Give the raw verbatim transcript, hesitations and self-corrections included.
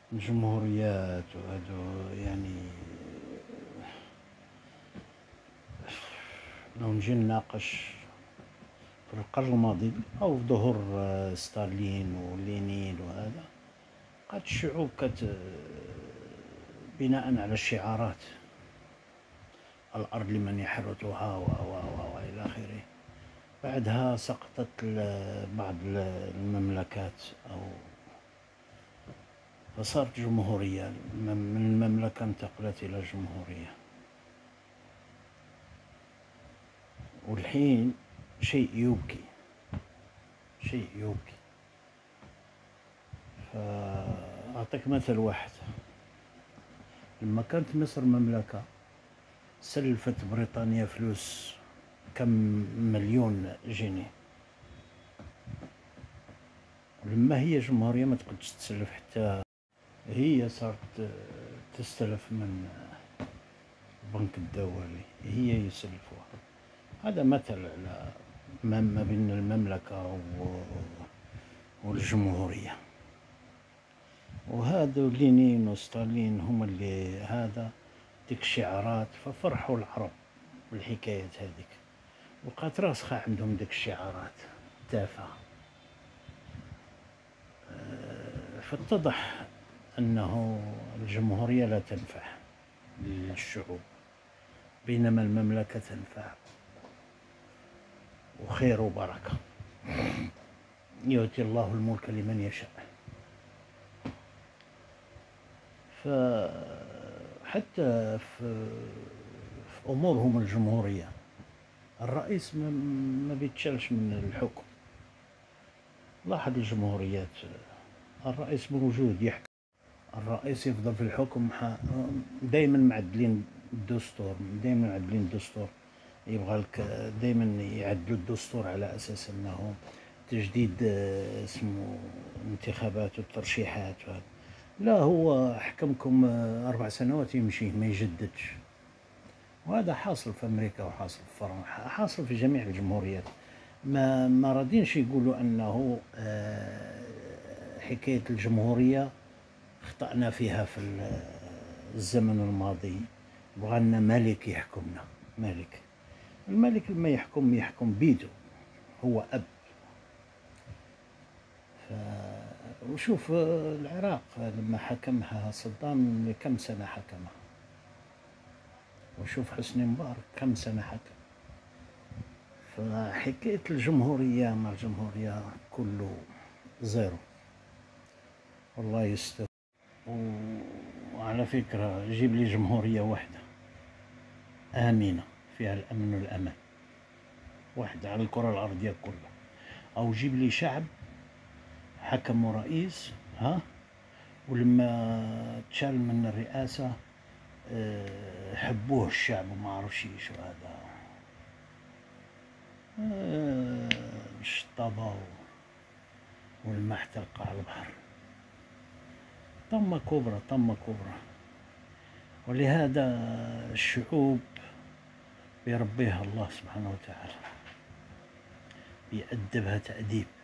الجمهوريات وهذو يعني لو نجي نناقش في القرن الماضي أو في ظهور ستالين ولينين وهذا، قد الشعوب كانت بناء على الشعارات: الأرض لمن يحرثها و و وإلى آخره. بعدها سقطت بعض المملكات أو فصارت جمهورية، من المملكة انتقلت إلى جمهورية. والحين شيء يبكي، شيء يبكي. فأعطيك مثل واحد: لما كانت مصر مملكة سلفت بريطانيا فلوس كم مليون جنيه، ولما هي جمهورية ما تقدرش تسلف، حتى هي صارت تستلف من البنك الدولي، هي يسلفوها. هذا مثل على ما بين المملكة والجمهورية. وهذا لينين وستالين هم اللي هذا ديك الشعارات، ففرحوا العرب بالحكايات هذيك، وبقات راسخة عندهم ديك الشعارات التافهة. فاتضح أنه الجمهورية لا تنفع للشعوب، بينما المملكة تنفع، وخير وبركة. يؤتي الله الملك لمن يشاء. فحتى في, في أمورهم الجمهورية الرئيس ما بيتشالش من الحكم. لاحظ الجمهوريات الرئيس موجود يحكم، الرئيس يفضل في الحكم، دائما معدلين الدستور، دائما معدلين الدستور. يبغى لك دائما يعدلوا الدستور على اساس انه تجديد اسمه انتخابات والترشيحات. لا، هو حكمكم اربع سنوات يمشي ما يجددش. وهذا حاصل في امريكا وحاصل في فرنسا، حاصل في جميع الجمهوريات. ما ما راضينش يقولوا انه حكايه الجمهوريه اخطأنا فيها في الزمن الماضي، بغالنا ملك يحكمنا. ملك الملك لما يحكم يحكم بيده، هو أب. ف... وشوف العراق لما حكمها صدام كم سنة حكمها، وشوف حسني مبارك كم سنة حكم. فحكاية الجمهورية مع الجمهورية كله زيرو، والله يستر. وعلى فكرة جيب لي جمهورية واحدة آمنة فيها الأمن والأمان، واحدة على الكرة الأرضية كلها، أو جيب لي شعب حكم رئيس ها ولما تشال من الرئاسة حبوه الشعب وما عرفش ايش هذا. الشطابة والماء احترق على البحر، طمة كبرى، طمة كبرى. ولهذا الشعوب بيربيها الله سبحانه وتعالى، بيأدبها تأديب.